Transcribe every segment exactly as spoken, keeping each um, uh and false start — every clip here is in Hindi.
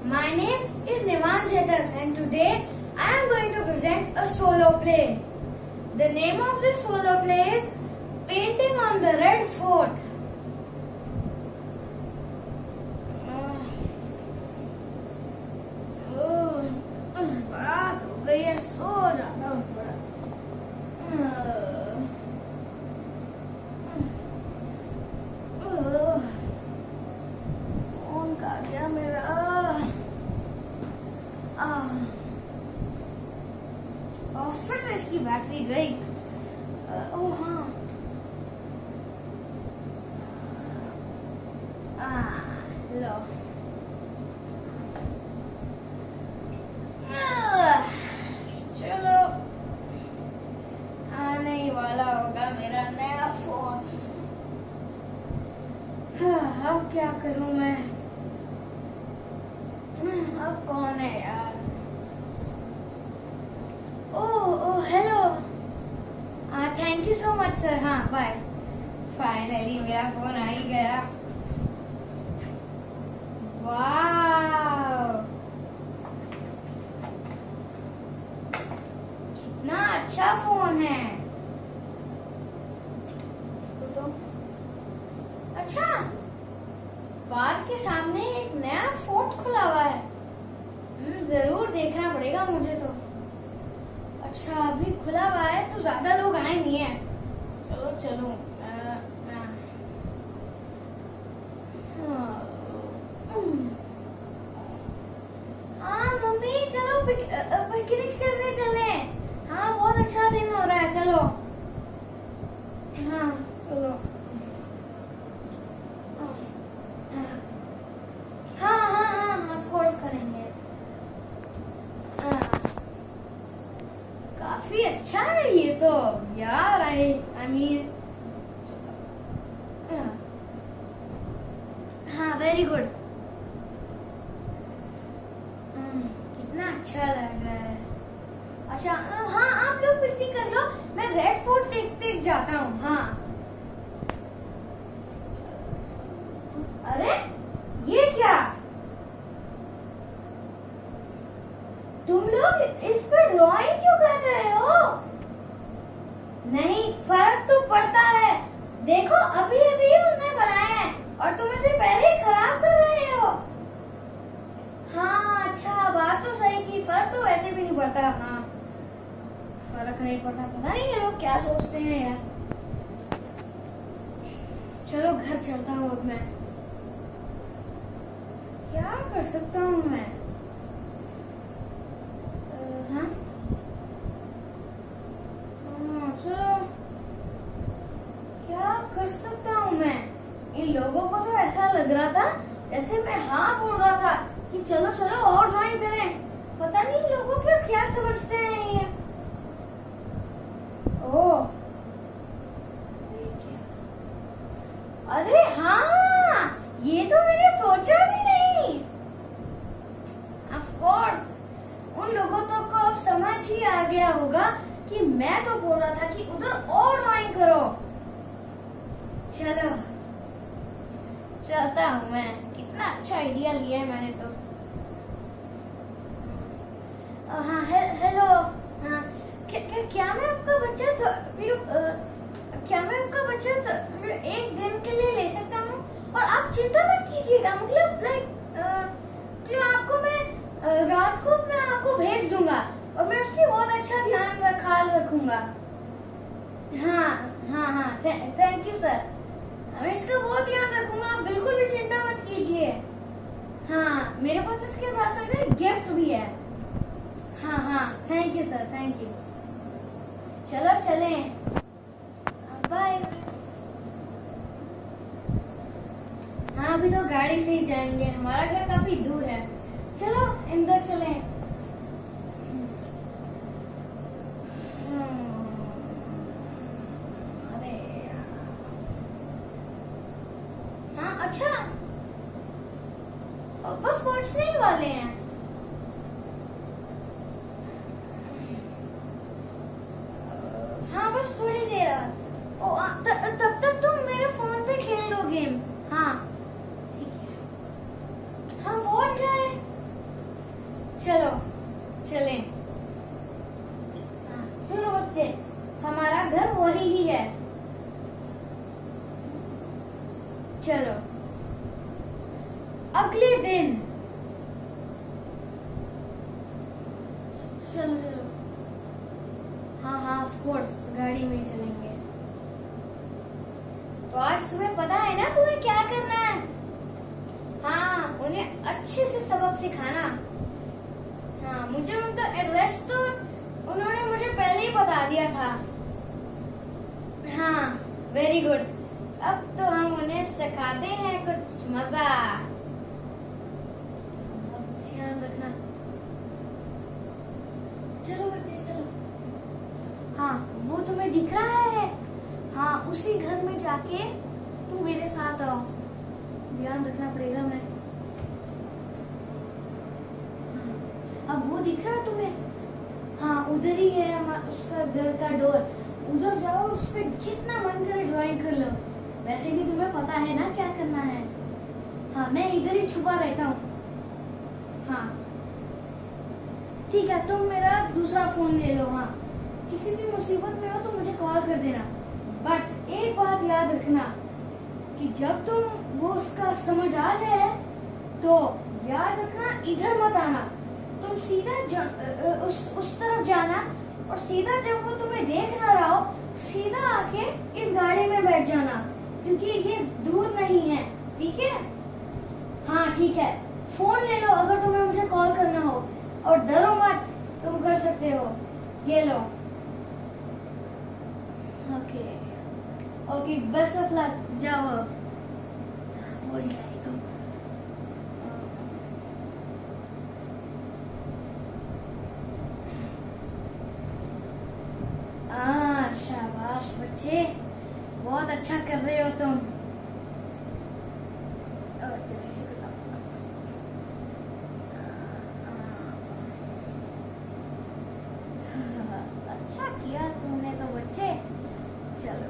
My name is Nivan Chetak and today I am going to present a solo play. The name of this solo play is Painting on the Red Fort. रात हो गई है, सो जाना पड़ा। फोन का गया मेरा। ऑफिस से इसकी बैटरी गई। ओह हाँ, लो चलो, आने ही वाला होगा मेरा नया फोन। हाँ, अब क्या करूं मैं? अब कौन है यार? Oh oh hello, thank you so much sir. हाँ बाय। फाइनली मेरा फोन आ ही गया। वाह, कितना अच्छा फोन है। तो अच्छा, पार्क के सामने एक नया फोर्ट खुला हुआ है। जरूर देखना पड़ेगा मुझे तो। अच्छा, अभी खुला हुआ है तो ज्यादा लोग आए नहीं है। चलो चलो। हाँ मम्मी, चलो पिक, पिकनिक करने चले। हाँ, बहुत अच्छा दिन हो रहा है, चलो। हाँ चलो। हाँ हाँ हाँ, ऑफ कोर्स करेंगे। हाँ, काफी अच्छा है ये तो यार। आई आई मीन, हाँ वेरी गुड। कितना अच्छा लग रहा है। अच्छा हाँ, आप लोग पिकनिक कर लो, मैं रेड फोर्ट देख देख जाता हूँ। हाँ, अरे ये क्या? तुम लोग इस पर ड्राइंग क्यों कर रहे हो? नहीं, फर्क तो पड़ता है। देखो, अभी अभी उन्होंने बनाया है और तुम इसे पहले ही खराब कर रहे हो। हाँ अच्छा, बात तो सही की। फर्क तो वैसे भी नहीं पड़ता। हाँ, फर्क नहीं पड़ता। पता नहीं ये लोग क्या सोचते हैं यार। चलो घर चलता हूँ अब मैं। क्या कर सकता हूँ मैं? हाँ चलो, क्या कर सकता हूँ मैं? इन लोगों को तो ऐसा लग रहा था जैसे मैं हाँ बोल रहा था कि चलो चलो और ड्राइंग करें। पता नहीं लोगों को क्या समझते हैं ये। ओह, अरे हाँ, ये तो मैंने सोचा भी नहीं। ऑफ कोर्स, उन लोगों तो को अब समझ ही आ गया होगा कि मैं तो बोल रहा था कि उधर और ड्राइंग करो। चलो चलता हूँ मैं। कितना अच्छा आइडिया लिया है मैंने तो। हाँ हे, हेलो। हाँ, क्या, क्या, क्या मैं आपका बच्चा तो मेरे क्या मैं आपका बच्चा तो एक दिन के लिए ले सकता हूँ? और आप चिंता मत कीजिएगा। मतलब लाइक मतलब आपको मैं आ, रात को मैं आपको भेज दूंगा और मैं उसकी बहुत अच्छा ध्यान रख ख्याल रखूंगा। हाँ हाँ हाँ, थैंक यू सर। मैं इसका बहुत ध्यान रखूंगा, आप बिल्कुल भी चिंता मत कीजिए। हाँ, मेरे पास इसके पास एक गिफ्ट भी है। हाँ हाँ, thank you sir, thank you. चलो चलें, बाय। हाँ, अभी तो गाड़ी से ही जाएंगे, हमारा घर काफी दूर है। चलो अंदर चलें। अरे हाँ, अच्छा बस पहुंचने ही वाले हैं। हाँ, बस थोड़ी देर। ओ, तब तक तुम मेरे फोन पे खेल लो गेम। हाँ ठीक है। हम पहुंच गए। चलो चलें। हाँ, चलो बच्चे, हमारा घर वही ही है। चलो अगले दिन। चलो चलो। हाँ हाँ ऑफ कोर्स गाड़ी में चलेंगे। तो आज सुबह पता है ना तुम्हें क्या करना है? हाँ, उन्हें अच्छे से सबक सिखाना। हाँ, मुझे उनका एड्रेस तो उन्होंने मुझे पहले ही बता दिया था। हाँ वेरी गुड। अब तो हम उन्हें सिखाते हैं कुछ मजा। ध्यान रखना। चलो बच्चे चलो। हाँ वो तुम्हें दिख रहा है? हाँ उसी घर में जाके तुम मेरे साथ आओ। ध्यान रखना पड़ेगा। मैं हाँ, अब वो दिख रहा है तुम्हें? हाँ उधर ही है उसका घर का डोर। उधर जाओ और उस पर जितना मन करे ड्राइंग कर लो। वैसे भी तुम्हें पता है ना क्या करना है। हाँ मैं इधर ही छुपा रहता हूँ। हाँ ठीक है, तुम मेरा दूसरा फोन ले लो। हाँ किसी भी मुसीबत में हो तो मुझे कॉल कर देना। बट एक बात याद रखना कि जब तुम वो उसका समझ आ जाए तो याद रखना इधर मत आना। तुम सीधा उस उस तरफ जाना और सीधा जब वो तुम्हें देख ना रहा हो सीधा आके इस गाड़ी में बैठ जाना, क्योंकि ये दूर नहीं है। ठीक है? हाँ ठीक है। फोन ले लो अगर तुम्हें मुझे कॉल करना हो, और डरो मत, तुम कर सकते हो। ये लो। Okay okay best of luck. जाओ पहुंच गई तुम। हाँ शाबाश बच्चे, बहुत अच्छा कर रहे हो तुम। अच्छा किया तुमने तो बच्चे। चलो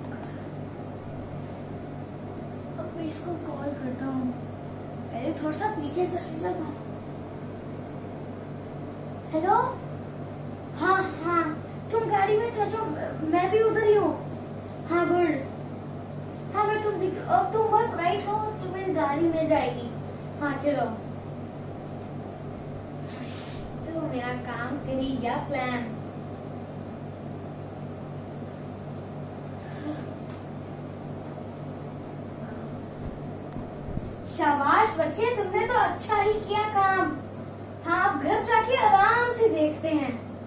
अब मैं इसको कॉल करता हूँ। पहले थोड़ा सा पीछे चले जाता हूँ। हेलो। हाँ हाँ तुम गाड़ी में चलो, मैं भी उधर ही हूँ। हाँ गुड। हाँ मैं तुम दिख, अब तुम बस राइट हो, तुम्हें गाड़ी मिल जाएगी। हाँ चलो। तो मेरा काम करी या प्लान? शाबाश बच्चे, तुमने तो अच्छा ही किया काम। हाँ आप घर जाके आराम से देखते हैं।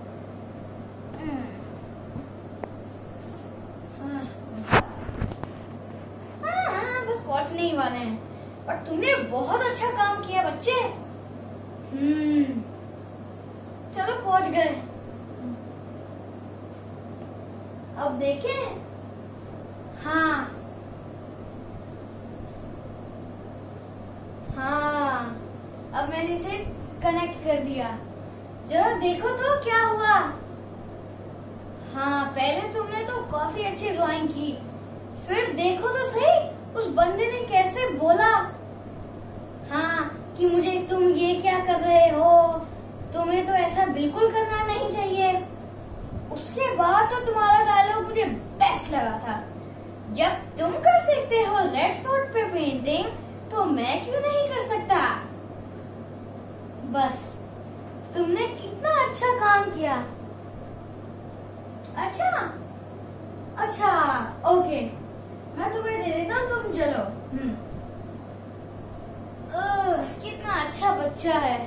हाँ हाँ बस पहुंचने ही वाले हैं। और तुमने बहुत अच्छा काम किया बच्चे। हम्म चलो पहुंच गए। अब देखें। हाँ हाँ अब मैंने इसे कनेक्ट कर दिया। जरा देखो तो क्या हुआ। हाँ पहले तुमने तो काफी अच्छी ड्राइंग की, फिर देखो तो सही उस बंदे ने कैसे बोला। हाँ कि मुझे तुम ये क्या कर रहे हो, तुम्हें तो ऐसा बिल्कुल करना नहीं चाहिए। उसके बाद तो तुम्हारा डायलॉग मुझे बेस्ट लगा था। जब तुम कर सकते हो रेड फोर्ट पे पेंटिंग, तो मैं क्यों नहीं कर सकता। बस तुमने कितना अच्छा काम किया। अच्छा अच्छा ओके, मैं तुम्हें दे देता हूँ, तुम चलो। हम्म कितना अच्छा बच्चा है।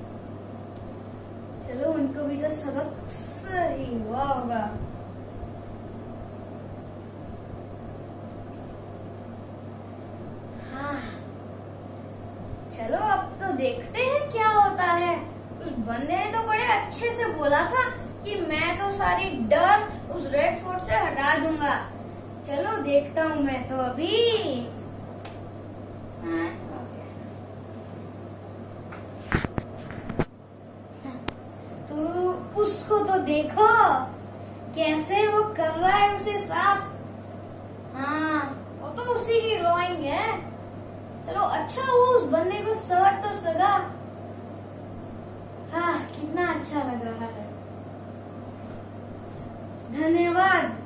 चलो उनको भी तो सबक सही हुआ होगा। हाँ चलो अब तो देखते हैं क्या होता है। उस बंदे ने तो बड़े अच्छे से बोला था कि मैं तो सारी डर्ट उस रेड फोर्ट से हटा दूंगा। चलो देखता हूँ मैं तो अभी। हाँ, तो उसको तो देखो कैसे वो कर रहा है उसे साफ। हाँ वो तो उसी की ड्राइंग है। चलो अच्छा वो उस बंदे को सवर तो सगा। हाँ अच्छा लग रहा है। धन्यवाद।